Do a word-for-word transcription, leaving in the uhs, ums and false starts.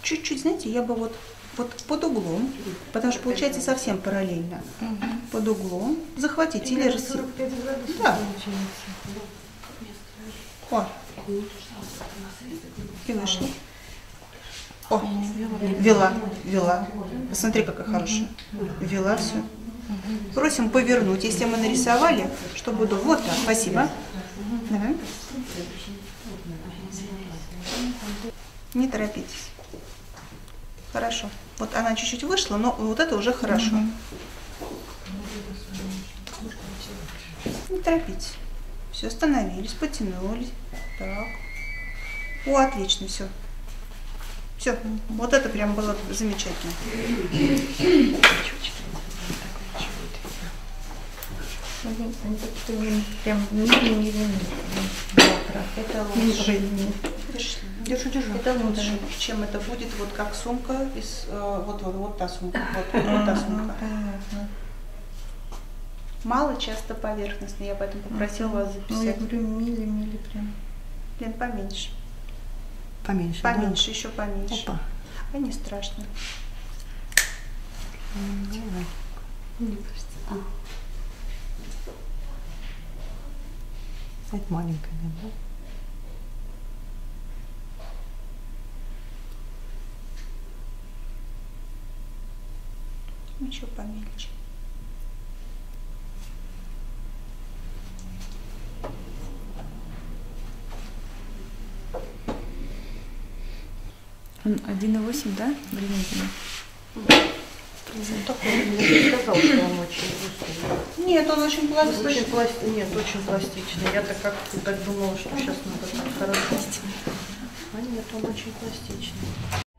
чуть-чуть, знаете, я бы вот, вот под углом, потому что получается совсем параллельно. Угу. Под углом захватить или рассыпать. Да. О. И вышла. О, вела, вела. Посмотри, какая хорошая. Вела все. Просим повернуть, если мы нарисовали, чтобы до... Вот так, спасибо. Давай. Не торопитесь. Хорошо. Вот она чуть-чуть вышла, но вот это уже хорошо. Не торопитесь. Все, остановились, потянулись. Так. О, отлично, все. Все. Вот это прям было замечательно. Прям мили-мили-мили. Это лучше. Держу, держу. Это лучше, чем это будет вот как сумка из вот вот вот та сумка, вот, вот та сумка. Понятно. Мало, часто поверхностно. Я поэтому попросила вас записать. Ну, я говорю, мили-мили прям. Блин, поменьше. Поменьше. Поменьше, Да? еще поменьше. Опа. А не страшно. Мне кажется. А. Это маленькая, да? Еще помельче. один и восемь, да? Бриллиантина. Я сказал, что он очень густой. Нет, он очень пластичный. Очень пласти... Нет, очень пластичный. Я-то как так думала, что сейчас надо так хорошо. А нет, он очень пластичный.